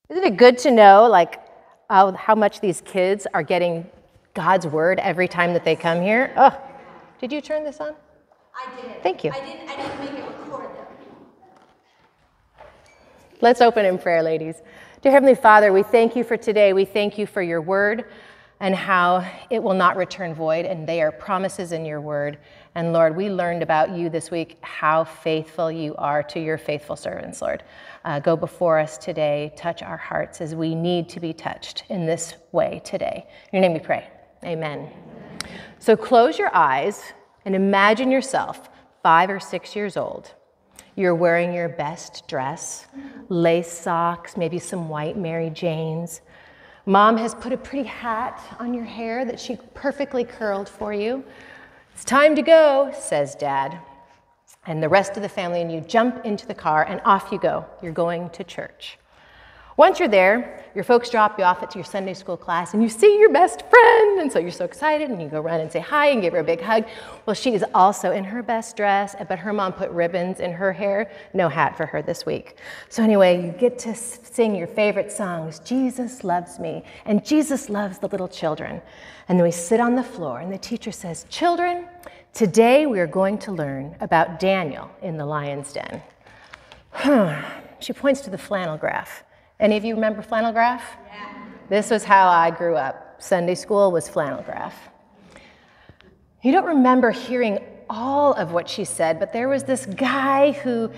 Isn't it good to know, like, how much these kids are getting God's word every time that they come here? Oh, did you turn this on? I did. Thank you. I didn't make it record though. Let's open in prayer, ladies. Dear Heavenly Father, we thank you for today. We thank you for your word and how it will not return void, and they are promises in your word. And Lord, we learned about you this week, how faithful you are to your faithful servants, Lord. Go before us today, touch our hearts as we need to be touched in this way today. In your name we pray, amen. So close your eyes and imagine yourself 5 or 6 years old. You're wearing your best dress, lace socks, maybe some white Mary Janes. Mom has put a pretty hat on your hair that she perfectly curled for you. It's time to go, says Dad. And the rest of the family and you jump into the car and off you go. You're going to church. Once you're there, your folks drop you off at your Sunday school class and you see your best friend. And so you're so excited and you go run and say hi and give her a big hug. Well, she is also in her best dress, but her mom put ribbons in her hair. No hat for her this week. So anyway, you get to sing your favorite songs. Jesus loves me and Jesus loves the little children. And then we sit on the floor and the teacher says, children, today we are going to learn about Daniel in the lion's den. She points to the flannel graph. Any of you remember flannel graph? Yeah. This was how I grew up. Sunday school was flannel graph. You don't remember hearing all of what she said, but there was this guy who,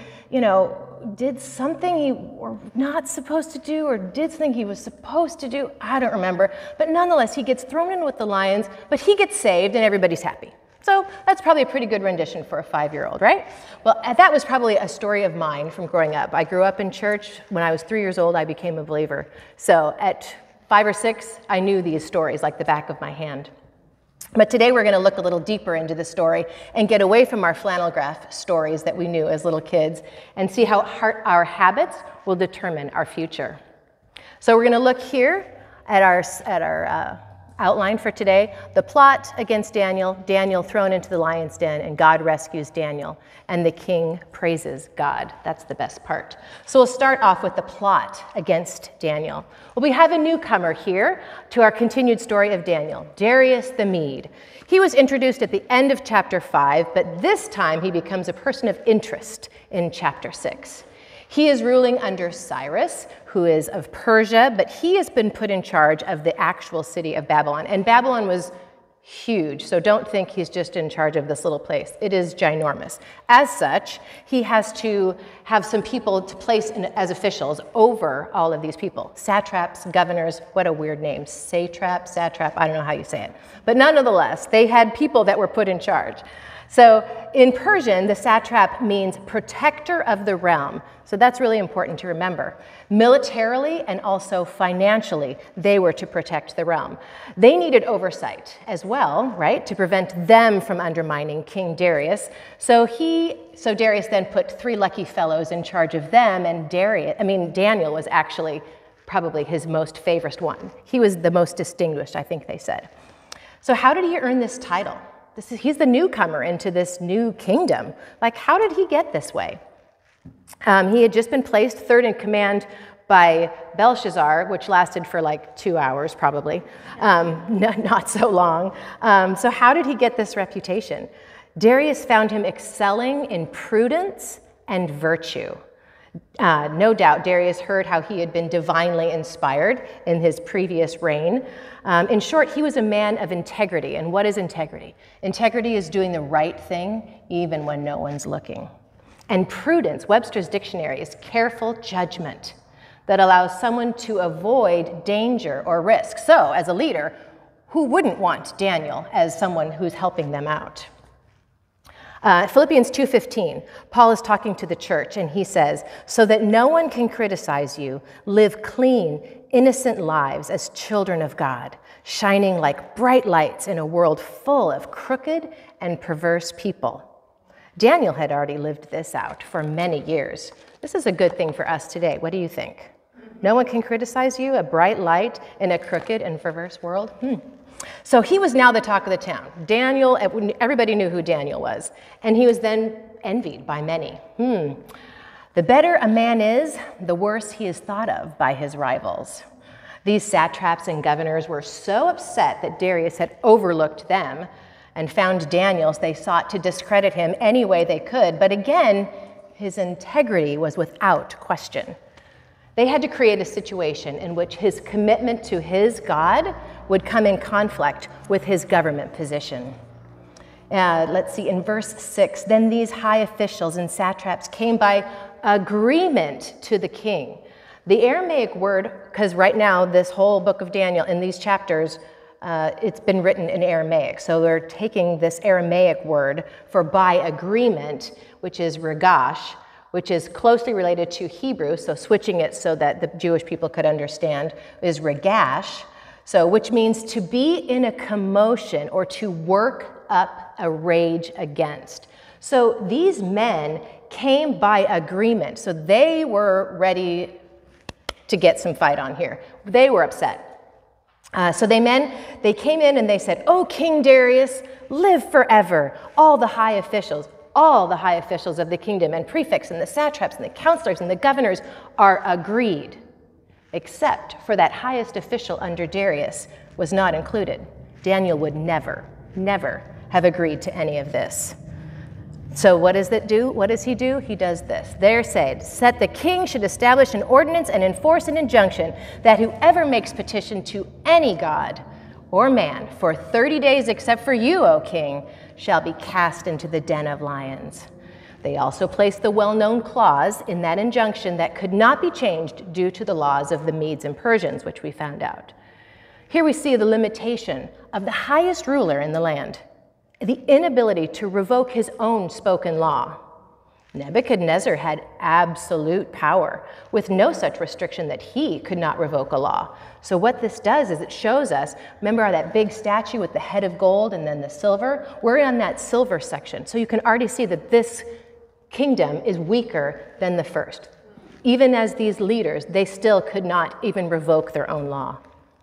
did something he were not supposed to do or did something he was supposed to do. I don't remember. But nonetheless, he gets thrown in with the lions, but he gets saved and everybody's happy. So that's probably a pretty good rendition for a 5-year-old, right? Well, that was probably a story of mine from growing up. I grew up in church. When I was 3 years old, I became a believer. So at 5 or 6, I knew these stories like the back of my hand. But today we're going to look a little deeper into the story and get away from our flannel graph stories that we knew as little kids and see how our habits will determine our future. So we're going to look here at our outline for today, the plot against Daniel, Daniel thrown into the lion's den, and God rescues Daniel, and the king praises God. That's the best part. So we'll start off with the plot against Daniel. Well, we have a newcomer here to our continued story of Daniel, Darius the Mede. He was introduced at the end of chapter 5, but this time he becomes a person of interest in chapter 6. He is ruling under Cyrus, who is of Persia, but he has been put in charge of the actual city of Babylon. And Babylon was huge, so don't think he's just in charge of this little place. It is ginormous. As such, he has to have some people to place as officials over all of these people. Satraps, governors, what a weird name. Satrap, I don't know how you say it. But nonetheless, they had people that were put in charge. So in Persian, the satrap means protector of the realm. So that's really important to remember. Militarily and also financially, they were to protect the realm. They needed oversight as well, right, to prevent them from undermining King Darius. So Darius then put 3 lucky fellows in charge of them, and Daniel was actually probably his most favorite one. He was the most distinguished, I think they said. So how did he earn this title? He's the newcomer into this new kingdom. Like, how did he get this way? He had just been placed third in command by Belshazzar, which lasted for like 2 hours probably, not so long. So how did he get this reputation? Darius found him excelling in prudence and virtue. No doubt Darius heard how he had been divinely inspired in his previous reign. In short, he was a man of integrity. And what is integrity? Integrity is doing the right thing even when no one's looking. And prudence, Webster's dictionary, is careful judgment that allows someone to avoid danger or risk. So, as a leader, who wouldn't want Daniel as someone who's helping them out? Philippians 2:15, Paul is talking to the church, and he says, so that no one can criticize you, live clean, innocent lives as children of God, shining like bright lights in a world full of crooked and perverse people. Daniel had already lived this out for many years. This is a good thing for us today. What do you think? No one can criticize you, a bright light in a crooked and perverse world? So he was now the talk of the town. Daniel, everybody knew who Daniel was, and he was then envied by many. The The better a man is, the worse he is thought of by his rivals. These satraps and governors were so upset that Darius had overlooked them and found Daniel, they sought to discredit him any way they could. But again, his integrity was without question. They had to create a situation in which his commitment to his God would come in conflict with his government position. Let's see, in verse 6, then these high officials and satraps came by agreement to the king. The Aramaic word, because right now this whole book of Daniel in these chapters, it's been written in Aramaic. So they're taking this Aramaic word for by agreement, which is regash, which is closely related to Hebrew, so switching it so that the Jewish people could understand, is regash, so which means to be in a commotion or to work up a rage against. So these men came by agreement, so they were ready to get some fight on here. They were upset. So they came in and they said, "O King Darius, live forever. All the high officials of the kingdom and prefects and the satraps and the counselors and the governors are agreed, except for that highest official under Darius was not included. Daniel would never have agreed to any of this." So what does it do? What does he do? He does this. They're said, "That the king should establish an ordinance and enforce an injunction that whoever makes petition to any god or man for 30 days except for you, O king, shall be cast into the den of lions." They also placed the well-known clause in that injunction that could not be changed due to the laws of the Medes and Persians, which we found out. Here we see the limitation of the highest ruler in the land, the inability to revoke his own spoken law. Nebuchadnezzar had absolute power with no such restriction that he could not revoke a law. So what this does is it shows us, remember that big statue with the head of gold and then the silver? We're on that silver section. So you can already see that this kingdom is weaker than the first. Even as these leaders, they still could not even revoke their own law.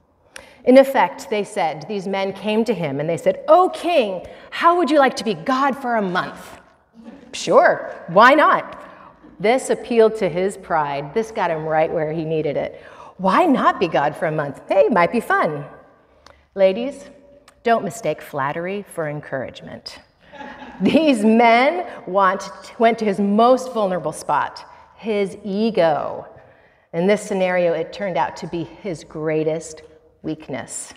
In effect, they said, these men came to him and they said, "O king, how would you like to be God for a month?" Sure, why not? This appealed to his pride. This got him right where he needed it. Why not be God for a month? Hey, might be fun. Ladies, don't mistake flattery for encouragement. These men went to his most vulnerable spot, his ego. In this scenario, it turned out to be his greatest weakness.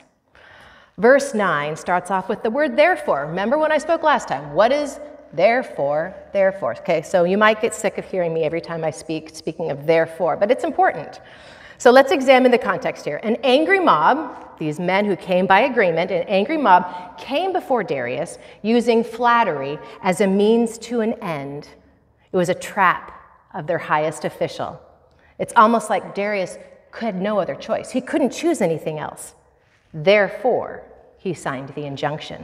Verse 9 starts off with the word therefore. Remember when I spoke last time? What is therefore? Therefore. Okay, so you might get sick of hearing me every time I speaking of therefore, but it's important. So let's examine the context here. An angry mob, these men who came by agreement, an angry mob came before Darius using flattery as a means to an end. It was a trap of their highest official. It's almost like Darius had no other choice. He couldn't choose anything else. Therefore, he signed the injunction.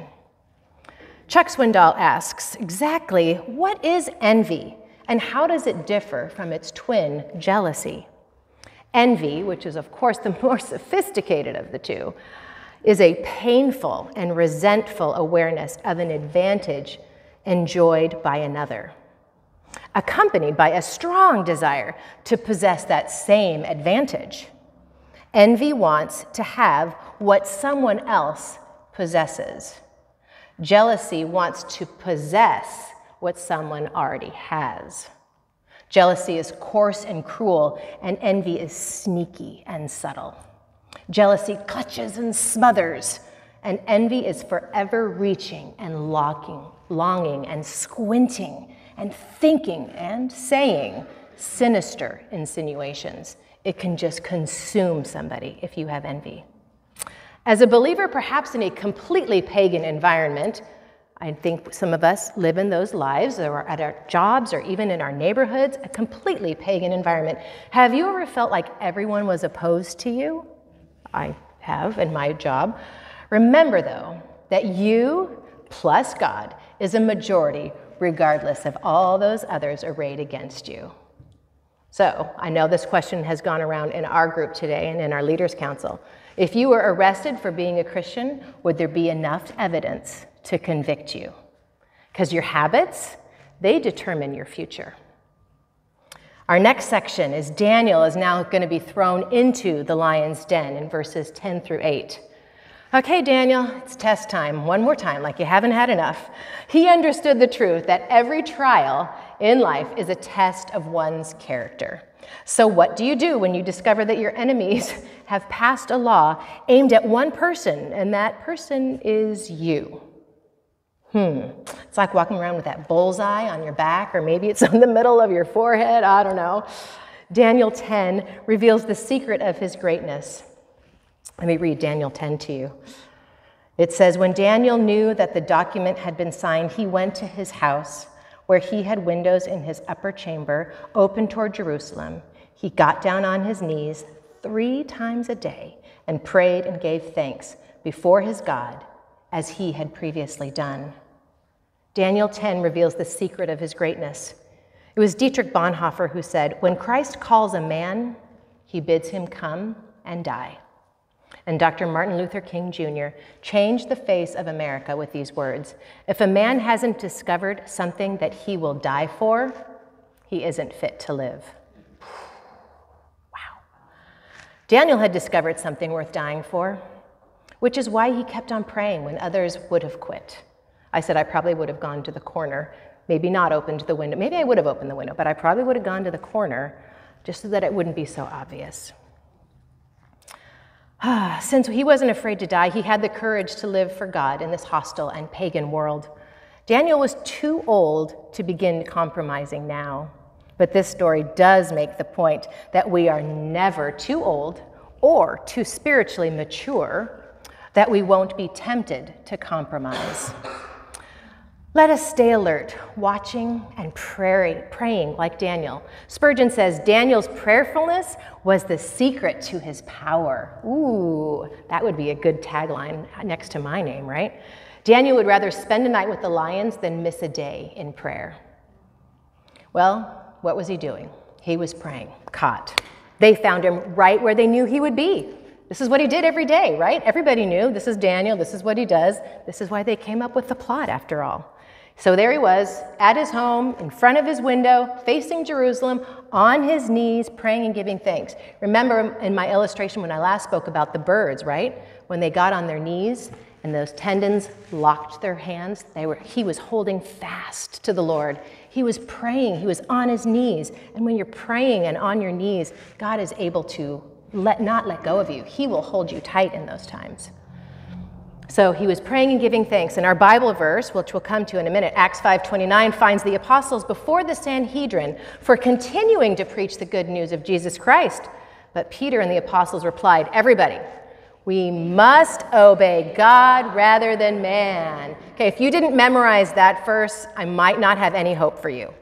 Chuck Swindoll asks, exactly what is envy and how does it differ from its twin, jealousy? Envy, which is of course the more sophisticated of the two, is a painful and resentful awareness of an advantage enjoyed by another, accompanied by a strong desire to possess that same advantage. Envy wants to have what someone else possesses. Jealousy wants to possess what someone already has. Jealousy is coarse and cruel, and envy is sneaky and subtle. Jealousy clutches and smothers, and envy is forever reaching and longing and squinting and thinking and saying sinister insinuations. It can just consume somebody if you have envy. As a believer, perhaps in a completely pagan environment, I think some of us live in those lives or at our jobs or even in our neighborhoods, a completely pagan environment. Have you ever felt like everyone was opposed to you? I have in my job. Remember, though, that you plus God is a majority regardless of all those others arrayed against you. So I know this question has gone around in our group today and in our leaders' council. If you were arrested for being a Christian, would there be enough evidence to convict you? Because your habits, they determine your future. Our next section is Daniel is now going to be thrown into the lion's den in verses 10 through 8. Okay, Daniel, it's test time. One more time, like you haven't had enough. He understood the truth that every trial in life is a test of one's character. So what do you do when you discover that your enemies have passed a law aimed at one person, and that person is you? It's like walking around with that bullseye on your back, or maybe it's on the middle of your forehead, I don't know. Daniel 10 reveals the secret of his greatness. Let me read Daniel 10 to you. It says, when Daniel knew that the document had been signed, he went to his house, where he had windows in his upper chamber open toward Jerusalem. He got down on his knees 3 times a day and prayed and gave thanks before his God, as he had previously done. Daniel 10 reveals the secret of his greatness. It was Dietrich Bonhoeffer who said, when Christ calls a man, he bids him come and die. And Dr. Martin Luther King Jr. changed the face of America with these words: if a man hasn't discovered something that he will die for, he isn't fit to live. Wow. Daniel had discovered something worth dying for, which is why he kept on praying when others would have quit. I said I probably would have gone to the corner, maybe not opened the window. Maybe I would have opened the window, but I probably would have gone to the corner just so that it wouldn't be so obvious. Since he wasn't afraid to die, he had the courage to live for God in this hostile and pagan world. Daniel was too old to begin compromising now. But this story does make the point that we are never too old or too spiritually mature that we won't be tempted to compromise. Let us stay alert, watching and praying like Daniel. Spurgeon says Daniel's prayerfulness was the secret to his power. Ooh, that would be a good tagline next to my name, right? Daniel would rather spend a night with the lions than miss a day in prayer. Well, what was he doing? He was praying, caught. They found him right where they knew he would be. This is what he did every day, right? Everybody knew this is Daniel, this is what he does. This is why they came up with the plot, after all. So there he was, at his home, in front of his window, facing Jerusalem, on his knees, praying and giving thanks. Remember in my illustration when I last spoke about the birds, right? When they got on their knees and those tendons locked their hands, he was holding fast to the Lord. He was praying, he was on his knees. And when you're praying and on your knees, God is able to not let go of you. He will hold you tight in those times. So he was praying and giving thanks. And our Bible verse, which we'll come to in a minute, Acts 5:29, finds the apostles before the Sanhedrin for continuing to preach the good news of Jesus Christ. But Peter and the apostles replied, everybody, we must obey God rather than man. Okay, if you didn't memorize that verse, I might not have any hope for you.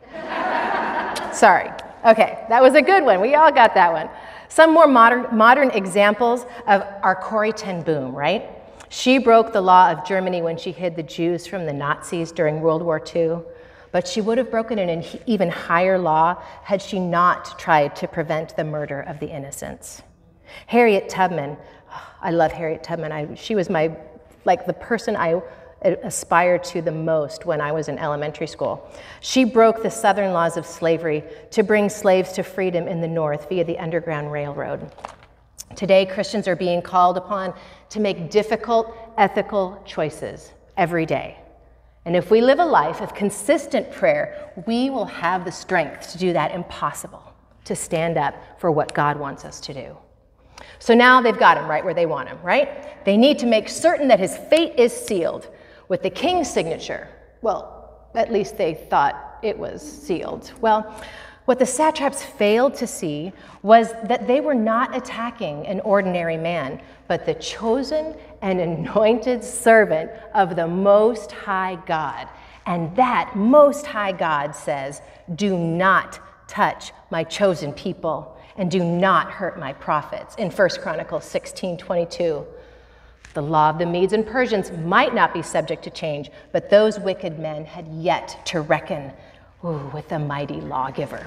Sorry. Okay, that was a good one. We all got that one. Some more modern examples of our Corrie ten Boom, right? She broke the law of Germany when she hid the Jews from the Nazis during World War II, but she would have broken an even higher law had she not tried to prevent the murder of the innocents. Harriet Tubman, I love Harriet Tubman. She was the person I aspired to the most when I was in elementary school. She broke the Southern laws of slavery to bring slaves to freedom in the North via the Underground Railroad. Today, Christians are being called upon to make difficult ethical choices every day. And if we live a life of consistent prayer, we will have the strength to do that impossible, to stand up for what God wants us to do. So now they've got him right where they want him, right? They need to make certain that his fate is sealed with the king's signature. Well, at least they thought it was sealed. Well, what the satraps failed to see was that they were not attacking an ordinary man, but the chosen and anointed servant of the Most High God. And that Most High God says, do not touch my chosen people and do not hurt my prophets, in 1 Chronicles 16:22. The law of the Medes and Persians might not be subject to change, but those wicked men had yet to reckon with the mighty lawgiver.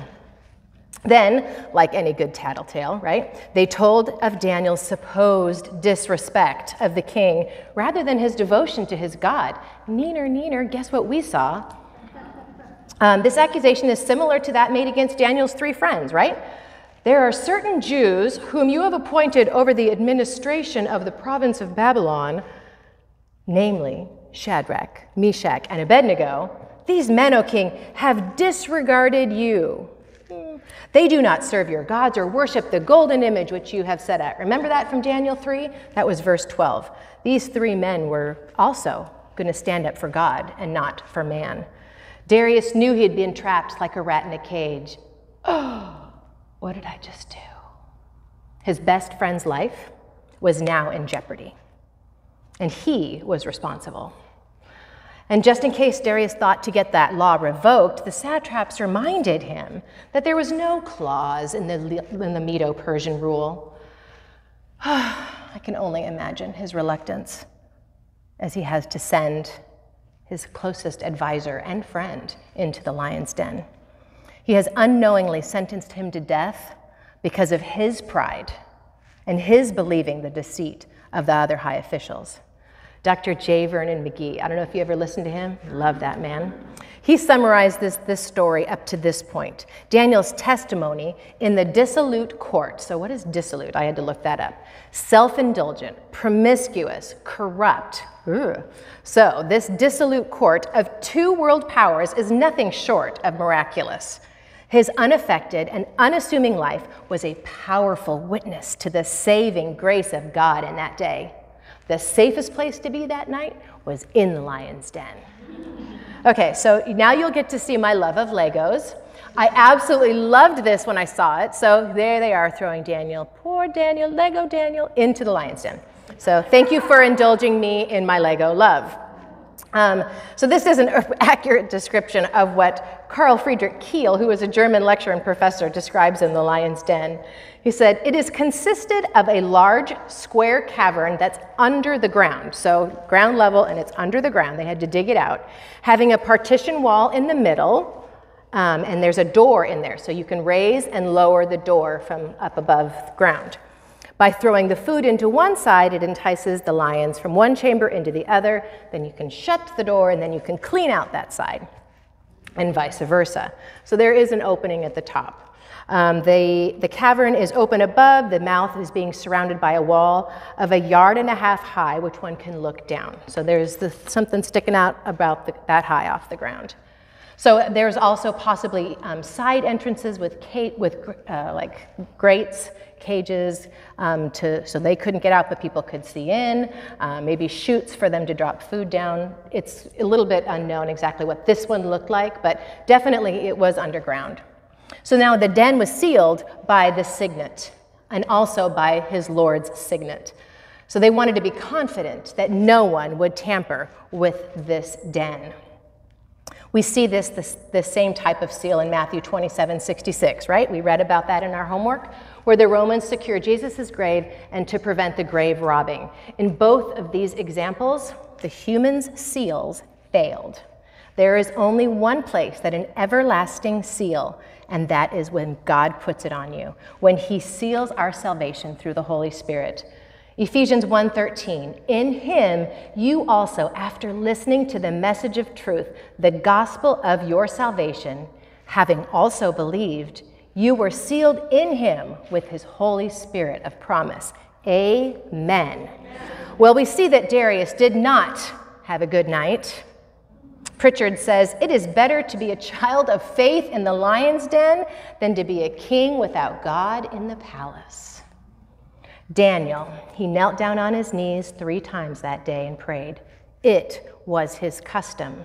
Then, like any good tattletale, right, they told of Daniel's supposed disrespect of the king rather than his devotion to his God. Neener, guess what we saw? This accusation is similar to that made against Daniel's 3 friends, right? There are certain Jews whom you have appointed over the administration of the province of Babylon, namely Shadrach, Meshach, and Abednego. These men, O king, have disregarded you. They do not serve your gods or worship the golden image which you have set at. Remember that from Daniel 3? That was verse 12. These 3 men were also going to stand up for God and not for man. Darius knew he had been trapped like a rat in a cage. Oh, what did I just do? His best friend's life was now in jeopardy, and he was responsible. And just in case Darius thought to get that law revoked, the satraps reminded him that there was no clause in the Medo-Persian rule. I can only imagine his reluctance as he has to send his closest advisor and friend into the lion's den. He has unknowingly sentenced him to death because of his pride and his believing the deceit of the other high officials. Dr. J. Vernon McGee, I don't know if you ever listened to him. Love that man. He summarized this story up to this point. Daniel's testimony in the dissolute court. So what is dissolute? I had to look that up. Self-indulgent, promiscuous, corrupt. Ugh. So this dissolute court of 2 world powers is nothing short of miraculous. His unaffected and unassuming life was a powerful witness to the saving grace of God in that day. The safest place to be that night was in the lion's den. Okay, so now you'll get to see my love of Legos. I absolutely loved this when I saw it. So there they are throwing Daniel, poor Daniel, Lego Daniel, into the lion's den. So thank you for indulging me in my Lego love. So this is an accurate description of what Carl Friedrich Kiel, who was a German lecturer and professor, describes in The Lion's Den. He said, it is consisted of a large square cavern that's under the ground, so ground level and it's under the ground. They had to dig it out, having a partition wall in the middle, and there's a door in there, so you can raise and lower the door from up above ground. By throwing the food into one side, it entices the lions from one chamber into the other. Then you can shut the door, and then you can clean out that side, and vice versa. So there is an opening at the top. The cavern is open above. The mouth is being surrounded by a wall of 1.5 yards high, which one can look down. So there's something sticking out about that high off the ground. So there's also possibly side entrances with like grates, cages, so they couldn't get out, but people could see in. Maybe chutes for them to drop food down. It's a little bit unknown exactly what this one looked like, but definitely it was underground. So now the den was sealed by the signet and also by his Lord's signet. So they wanted to be confident that no one would tamper with this den. We see the same type of seal in Matthew 27:66, right? We read about that in our homework, where the Romans secured Jesus' grave and to prevent the grave robbing. In both of these examples, the humans' seals failed. There is only one place that an everlasting seal, and that is when God puts it on you, when he seals our salvation through the Holy Spirit. Ephesians 1:13, in him you also, after listening to the message of truth, the gospel of your salvation, having also believed, you were sealed in him with his Holy Spirit of promise. Amen. Well, we see that Darius did not have a good night. Pritchard says, it is better to be a child of faith in the lion's den than to be a king without God in the palace. Daniel, he knelt down on his knees 3 times that day and prayed. It was his custom.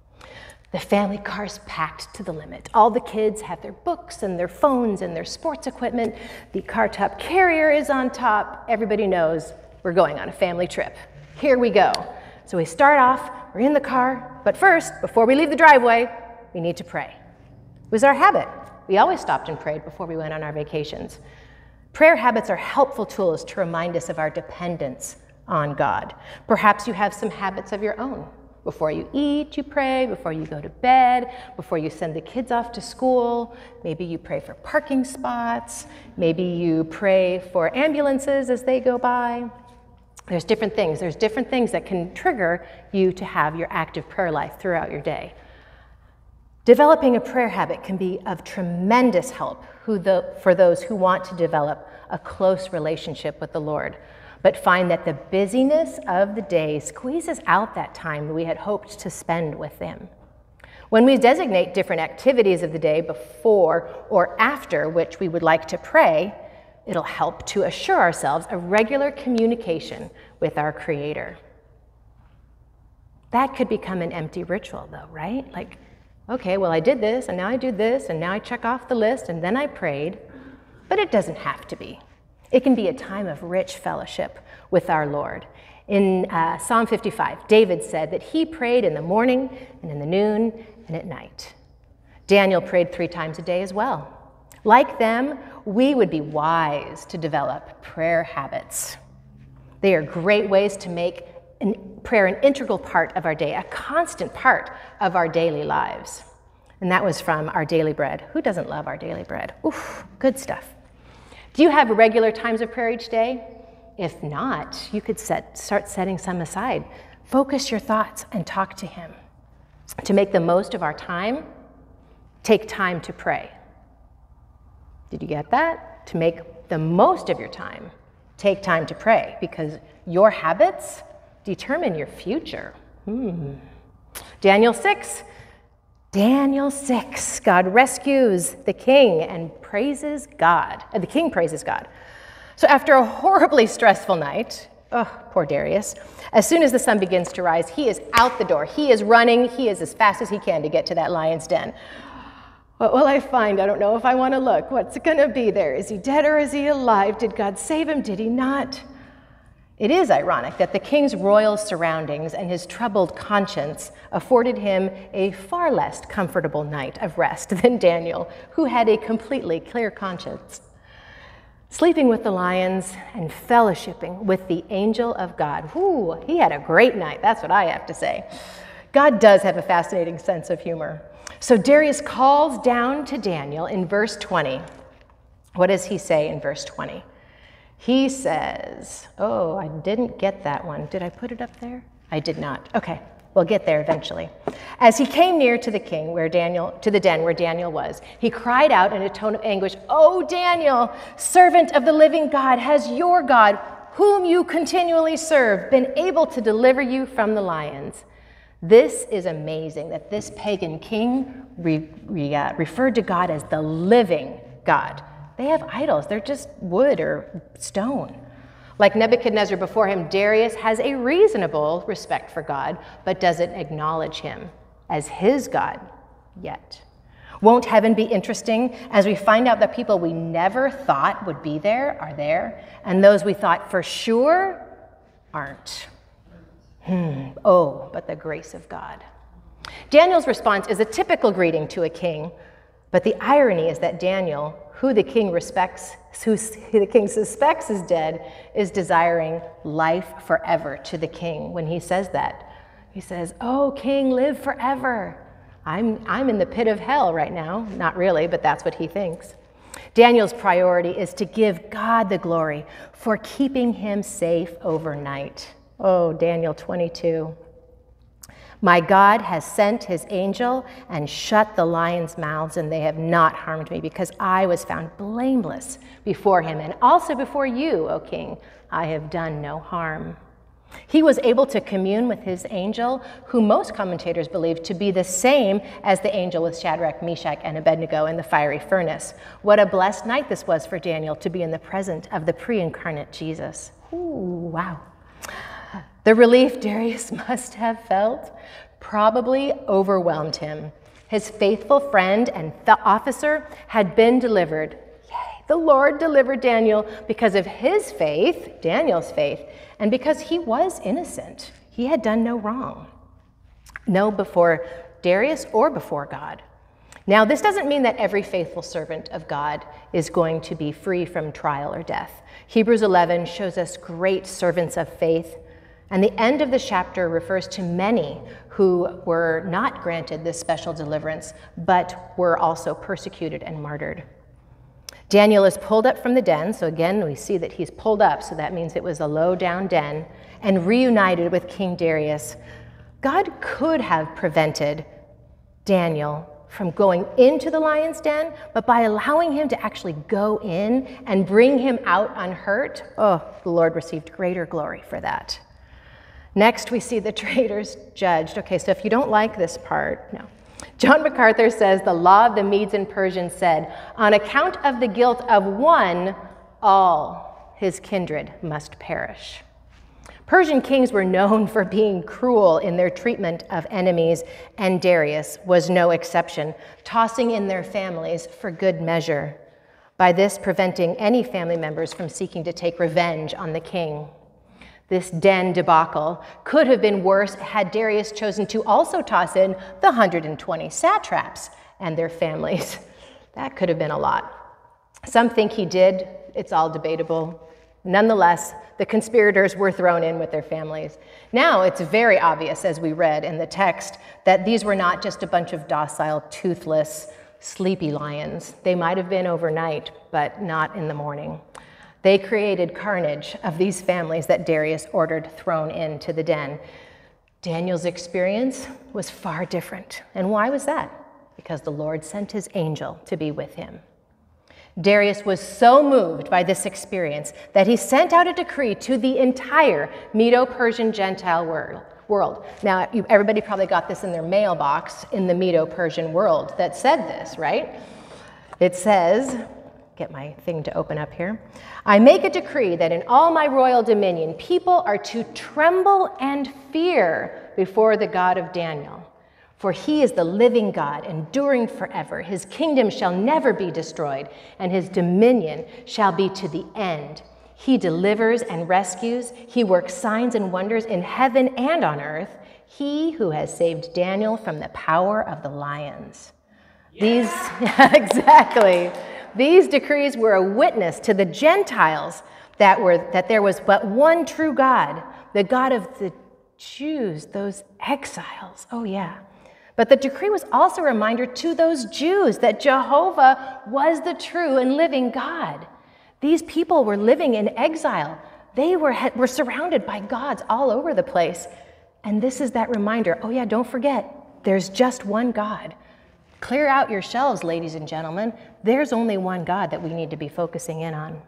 The family car's packed to the limit. All the kids have their books and their phones and their sports equipment. The car top carrier is on top. Everybody knows we're going on a family trip. Here we go. So we start off, we're in the car, but first, before we leave the driveway, we need to pray. It was our habit. We always stopped and prayed before we went on our vacations. Prayer habits are helpful tools to remind us of our dependence on God. Perhaps you have some habits of your own. Before you eat, you pray. Before you go to bed, before you send the kids off to school, maybe you pray for parking spots. Maybe you pray for ambulances as they go by. There's different things. There's different things that can trigger you to have your active prayer life throughout your day. Developing a prayer habit can be of tremendous help for those who want to develop a close relationship with the Lord, but find that the busyness of the day squeezes out that time that we had hoped to spend with Him. When we designate different activities of the day before or after which we would like to pray, it'll help to assure ourselves of regular communication with our Creator. That could become an empty ritual though, right? Like, okay, well, I did this, and now I do this, and now I check off the list, and then I prayed. But it doesn't have to be. It can be a time of rich fellowship with our Lord. In Psalm 55, David said that he prayed in the morning and in the noon and at night. Daniel prayed 3 times a day as well. Like them, we would be wise to develop prayer habits. They are great ways to make prayer an integral part of our day, a constant part of our daily lives. And that was from Our Daily Bread. Who doesn't love Our Daily Bread? Oof, good stuff. Do you have regular times of prayer each day? If not, you could start setting some aside. Focus your thoughts and talk to Him. To make the most of our time, take time to pray. Did you get that? To make the most of your time, take time to pray, because your habits determine your future. Daniel 6, God rescues the king and praises God. The king praises God. So after a horribly stressful night, poor Darius, as soon as the sun begins to rise, he is out the door. He is running. He is as fast as he can to get to that lion's den. What will I find? I don't know if I want to look. What's it going to be there? Is he dead or is he alive? Did God save him? Did he not? It is ironic that the king's royal surroundings and his troubled conscience afforded him a far less comfortable night of rest than Daniel, who had a completely clear conscience. Sleeping with the lions and fellowshipping with the angel of God. Ooh, he had a great night, that's what I have to say. God does have a fascinating sense of humor. So Darius calls down to Daniel in verse 20. What does he say in verse 20? He says, oh, I didn't get that one. Did I put it up there? I did not. Okay, we'll get there eventually. As he came near to the king, to the den where Daniel was, he cried out in a tone of anguish, "Oh, Daniel, servant of the living God, has your God, whom you continually serve, been able to deliver you from the lions?" This is amazing that this pagan king referred to God as the living God. They have idols. They're just wood or stone. Like Nebuchadnezzar before him, Darius has a reasonable respect for God, but doesn't acknowledge him as his God yet. Won't heaven be interesting as we find out that people we never thought would be there are there, and those we thought for sure aren't? Oh, but the grace of God. Daniel's response is a typical greeting to a king, but the irony is that Daniel, who the king suspects is dead, is desiring life forever to the king when he says that. He says, "Oh, king, live forever." I'm in the pit of hell right now. Not really, but that's what he thinks. Daniel's priority is to give God the glory for keeping him safe overnight. Oh, Daniel 22. "My God has sent his angel and shut the lions' mouths, and they have not harmed me, because I was found blameless before him, and also before you, O king. I have done no harm." He was able to commune with his angel, who most commentators believe to be the same as the angel with Shadrach, Meshach, and Abednego in the fiery furnace. What a blessed night this was for Daniel to be in the presence of the pre-incarnate Jesus. Ooh, wow. The relief Darius must have felt probably overwhelmed him. His faithful friend and officer had been delivered. Yay, the Lord delivered Daniel because of his faith, Daniel's faith, and because he was innocent. He had done no wrong. No, before Darius or before God. Now, this doesn't mean that every faithful servant of God is going to be free from trial or death. Hebrews 11 shows us great servants of faith, and the end of the chapter refers to many who were not granted this special deliverance, but were also persecuted and martyred. Daniel is pulled up from the den, so again, we see that he's pulled up, so that means it was a low-down den, and reunited with King Darius. God could have prevented Daniel from going into the lion's den, but by allowing him to actually go in and bring him out unhurt, oh, the Lord received greater glory for that. Next, we see the traitors judged. Okay, so if you don't like this part, no. John MacArthur says, the law of the Medes and Persians said, on account of the guilt of one, all his kindred must perish. Persian kings were known for being cruel in their treatment of enemies, and Darius was no exception, tossing in their families for good measure, by this preventing any family members from seeking to take revenge on the king. This den debacle could have been worse had Darius chosen to also toss in the 120 satraps and their families. That could have been a lot. Some think he did. It's all debatable. Nonetheless, the conspirators were thrown in with their families. Now it's very obvious, as we read in the text, that these were not just a bunch of docile, toothless, sleepy lions. They might have been overnight, but not in the morning. They created carnage of these families that Darius ordered thrown into the den. Daniel's experience was far different. And why was that? Because the Lord sent his angel to be with him. Darius was so moved by this experience that he sent out a decree to the entire Medo-Persian Gentile world. Now, everybody probably got this in their mailbox in the Medo-Persian world that said this, right? It says, get my thing to open up here. I make a decree that in all my royal dominion, people are to tremble and fear before the God of Daniel. For he is the living God, enduring forever. His kingdom shall never be destroyed, and his dominion shall be to the end. He delivers and rescues. He works signs and wonders in heaven and on earth. He who has saved Daniel from the power of the lions. Yeah. Exactly. These decrees were a witness to the Gentiles that there was but one true God, the God of the Jews, those exiles. Oh, yeah. But the decree was also a reminder to those Jews that Jehovah was the true and living God. These people were living in exile. They were surrounded by gods all over the place. And this is that reminder, oh yeah, don't forget, there's just one God. Clear out your shelves, ladies and gentlemen. There's only one God that we need to be focusing in on.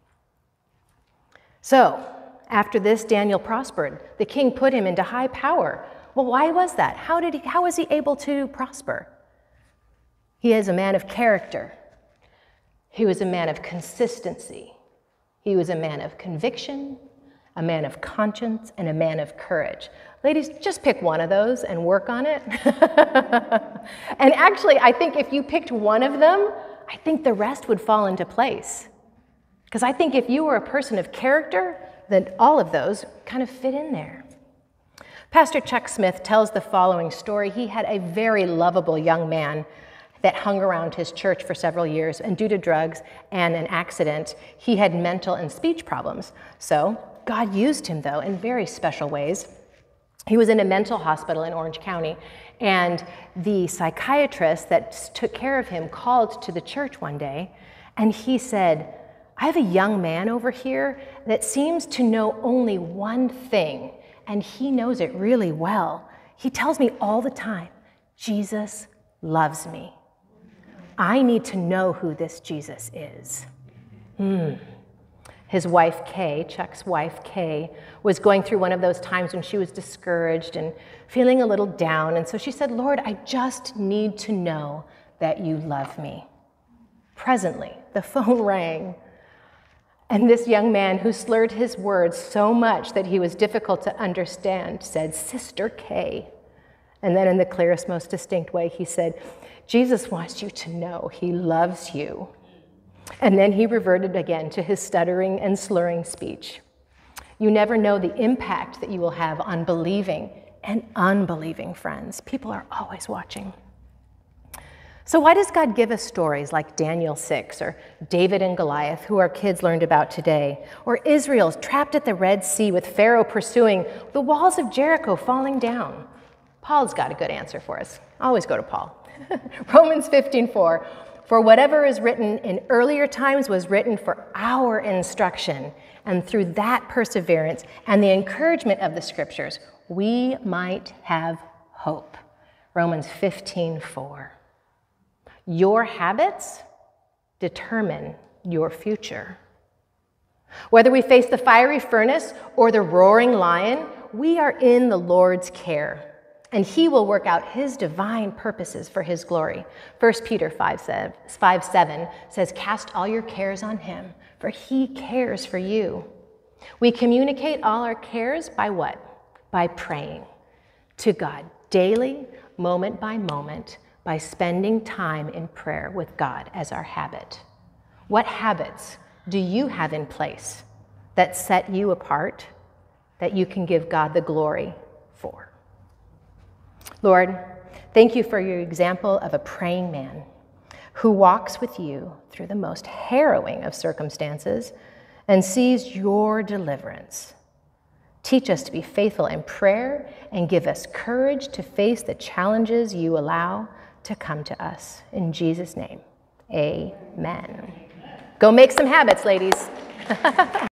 So, after this, Daniel prospered. The king put him into high power. Well, why was that? How was he able to prosper? He is a man of character. He was a man of consistency. He was a man of conviction, a man of conscience, and a man of courage. Ladies, just pick one of those and work on it. And actually, I think if you picked one of them, I think the rest would fall into place. Because I think if you were a person of character, then all of those kind of fit in there. Pastor Chuck Smith tells the following story. He had a very lovable young man that hung around his church for several years, and due to drugs and an accident, he had mental and speech problems. So God used him, though, in very special ways. He was in a mental hospital in Orange County, and the psychiatrist that took care of him called to the church one day, and he said, I have a young man over here that seems to know only one thing, and he knows it really well. He tells me all the time, Jesus loves me. I need to know who this Jesus is. His wife, Kay, Chuck's wife, Kay, was going through one of those times when she was discouraged and feeling a little down. And so she said, Lord, I just need to know that you love me. Presently, the phone rang. And this young man, who slurred his words so much that he was difficult to understand, said, Sister Kay. And then in the clearest, most distinct way, he said, Jesus wants you to know he loves you. And then he reverted again to his stuttering and slurring speech. You never know the impact that you will have on believing and unbelieving friends. People are always watching. So why does God give us stories like Daniel 6 or David and Goliath, who our kids learned about today, or Israel's trapped at the Red Sea with Pharaoh pursuing, the walls of Jericho falling down? Paul's got a good answer for us. Always go to Paul. Romans 15:4, for whatever is written in earlier times was written for our instruction, and through that perseverance and the encouragement of the scriptures, we might have hope. Romans 15:4. Your habits determine your future. Whether we face the fiery furnace or the roaring lion, we are in the Lord's care, and he will work out his divine purposes for his glory. 1 Peter 5:7 says, cast all your cares on him, for he cares for you. We communicate all our cares by what? By praying to God daily, moment by moment, by spending time in prayer with God as our habit. What habits do you have in place that set you apart, that you can give God the glory for? Lord, thank you for your example of a praying man who walks with you through the most harrowing of circumstances and sees your deliverance. Teach us to be faithful in prayer and give us courage to face the challenges you allow to come to us. In Jesus' name, amen. Go make some habits, ladies.